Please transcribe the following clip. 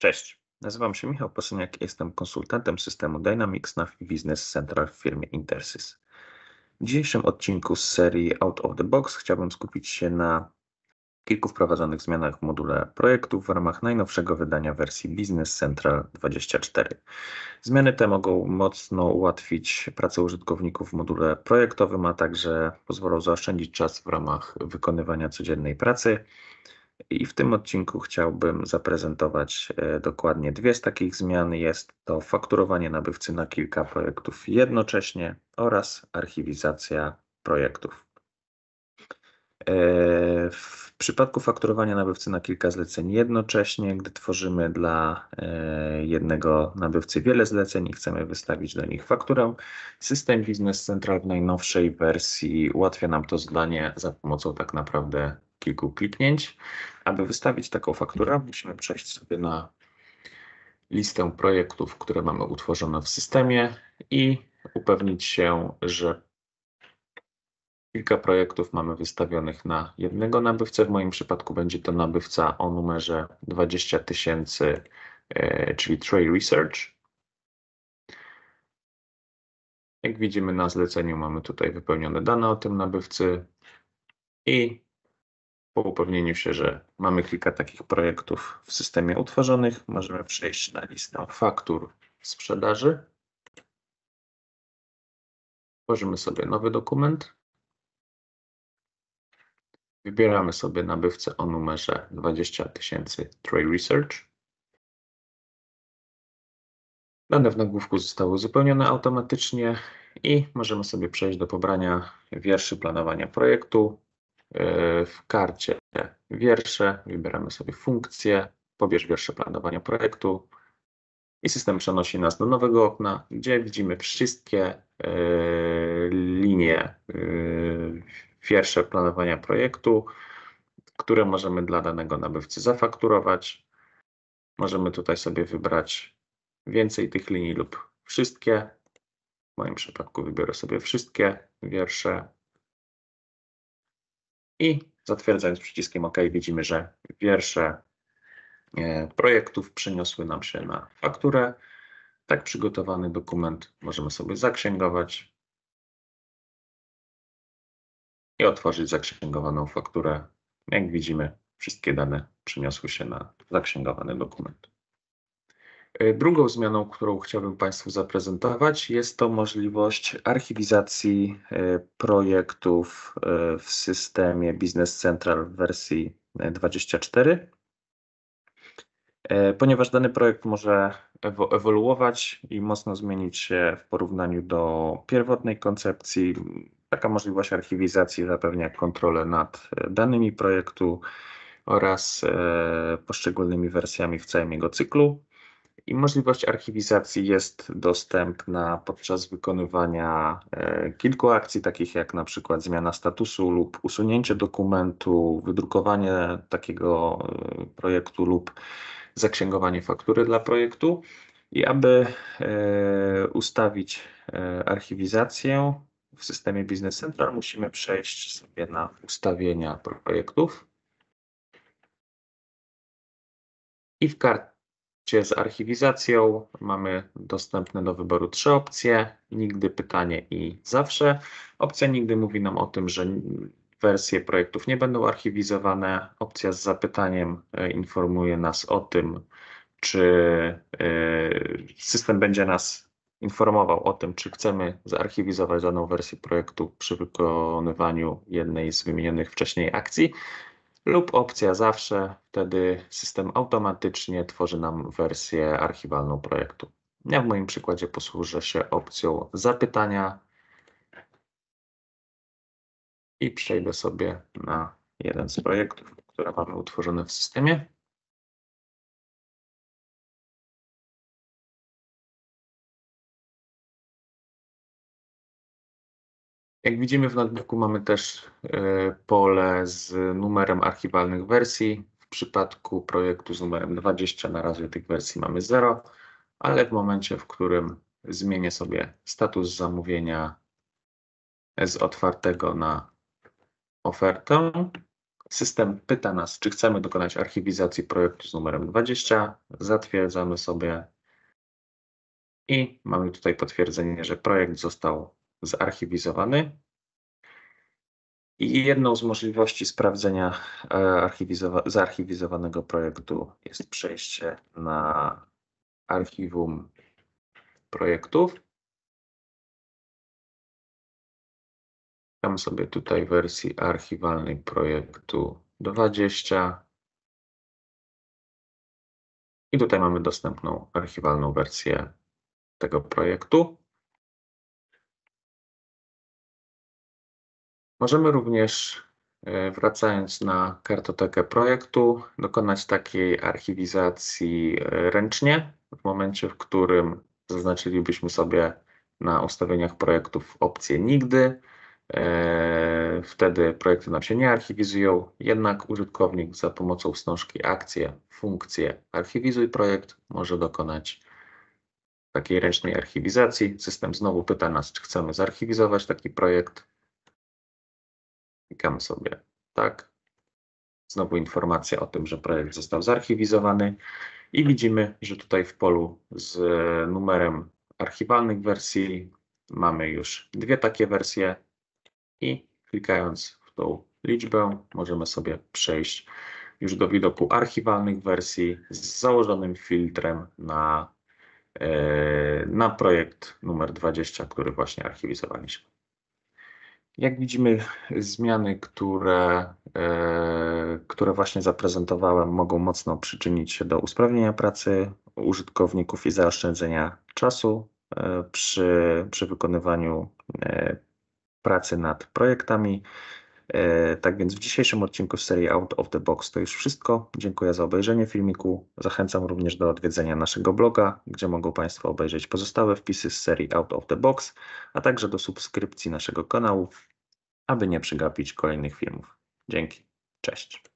Cześć, nazywam się Michał Posyniak, jestem konsultantem systemu Dynamics Nav i Business Central w firmie Intersys. W dzisiejszym odcinku z serii Out of the Box chciałbym skupić się na kilku wprowadzonych zmianach w module projektów w ramach najnowszego wydania wersji Business Central 24. Zmiany te mogą mocno ułatwić pracę użytkowników w module projektowym, a także pozwolą zaoszczędzić czas w ramach wykonywania codziennej pracy. I w tym odcinku chciałbym zaprezentować dokładnie dwie z takich zmian. Jest to fakturowanie nabywcy na kilka projektów jednocześnie oraz archiwizacja projektów. W przypadku fakturowania nabywcy na kilka zleceń jednocześnie, gdy tworzymy dla jednego nabywcy wiele zleceń i chcemy wystawić do nich fakturę, system Business Central w najnowszej wersji ułatwia nam to zadanie za pomocą tak naprawdę kilku kliknięć. Aby wystawić taką fakturę, musimy przejść sobie na listę projektów, które mamy utworzone w systemie i upewnić się, że kilka projektów mamy wystawionych na jednego nabywcę. W moim przypadku będzie to nabywca o numerze 20 000, czyli Trade Research. Jak widzimy na zleceniu mamy tutaj wypełnione dane o tym nabywcy i po upewnieniu się, że mamy kilka takich projektów w systemie utworzonych, możemy przejść na listę faktur sprzedaży. Tworzymy sobie nowy dokument. Wybieramy sobie nabywcę o numerze 20 000 Trade Research. Dane w nagłówku zostały uzupełnione automatycznie i możemy sobie przejść do pobrania wierszy planowania projektu. W karcie wiersze wybieramy sobie funkcję, pobierz wiersze planowania projektu i system przenosi nas do nowego okna, gdzie widzimy wszystkie linie wiersze planowania projektu, które możemy dla danego nabywcy zafakturować. Możemy tutaj sobie wybrać więcej tych linii lub wszystkie. W moim przypadku wybiorę sobie wszystkie wiersze. I zatwierdzając przyciskiem OK widzimy, że wiersze projektów przeniosły nam się na fakturę. Tak przygotowany dokument możemy sobie zaksięgować i otworzyć zaksięgowaną fakturę. Jak widzimy, wszystkie dane przeniosły się na zaksięgowany dokument. Drugą zmianą, którą chciałbym Państwu zaprezentować, jest to możliwość archiwizacji projektów w systemie Business Central w wersji 24. Ponieważ dany projekt może ewoluować i mocno zmienić się w porównaniu do pierwotnej koncepcji, taka możliwość archiwizacji zapewnia kontrolę nad danymi projektu oraz poszczególnymi wersjami w całym jego cyklu. I możliwość archiwizacji jest dostępna podczas wykonywania kilku akcji, takich jak na przykład zmiana statusu lub usunięcie dokumentu, wydrukowanie takiego projektu lub zaksięgowanie faktury dla projektu. I aby ustawić archiwizację w systemie Business Central, musimy przejść sobie na ustawienia projektów i w karcie z archiwizacją mamy dostępne do wyboru 3 opcje: nigdy, pytanie i zawsze. Opcja nigdy mówi nam o tym, że wersje projektów nie będą archiwizowane. Opcja z zapytaniem informuje nas o tym, czy system będzie nas informował o tym, czy chcemy zarchiwizować daną wersję projektu przy wykonywaniu jednej z wymienionych wcześniej akcji. Lub opcja zawsze, wtedy system automatycznie tworzy nam wersję archiwalną projektu. Ja w moim przykładzie posłużę się opcją zapytania i przejdę sobie na jeden z projektów, które mamy utworzone w systemie. Jak widzimy w notebooku mamy też pole z numerem archiwalnych wersji. W przypadku projektu z numerem 20 na razie tych wersji mamy 0, ale w momencie, w którym zmienię sobie status zamówienia z otwartego na ofertę, system pyta nas, czy chcemy dokonać archiwizacji projektu z numerem 20. Zatwierdzamy sobie i mamy tutaj potwierdzenie, że projekt został zarchiwizowany. I jedną z możliwości sprawdzenia zarchiwizowanego projektu jest przejście na archiwum projektów. Szukam sobie tutaj wersji archiwalnej projektu 20. I tutaj mamy dostępną archiwalną wersję tego projektu. Możemy również, wracając na kartotekę projektu, dokonać takiej archiwizacji ręcznie, w momencie, w którym zaznaczylibyśmy sobie na ustawieniach projektów opcję nigdy. Wtedy projekty nam się nie archiwizują, jednak użytkownik za pomocą wstążki akcje, funkcje archiwizuj projekt może dokonać takiej ręcznej archiwizacji. System znowu pyta nas, czy chcemy zarchiwizować taki projekt. Klikamy sobie tak. Znowu informacja o tym, że projekt został zarchiwizowany i widzimy, że tutaj w polu z numerem archiwalnych wersji mamy już dwie takie wersje i klikając w tą liczbę możemy sobie przejść już do widoku archiwalnych wersji z założonym filtrem na projekt numer 20, który właśnie archiwizowaliśmy. Jak widzimy, zmiany, które właśnie zaprezentowałem, mogą mocno przyczynić się do usprawnienia pracy użytkowników i zaoszczędzenia czasu przy wykonywaniu pracy nad projektami. Tak więc w dzisiejszym odcinku z serii Out of the Box to już wszystko. Dziękuję za obejrzenie filmiku. Zachęcam również do odwiedzenia naszego bloga, gdzie mogą Państwo obejrzeć pozostałe wpisy z serii Out of the Box, a także do subskrypcji naszego kanału, aby nie przegapić kolejnych filmów. Dzięki. Cześć.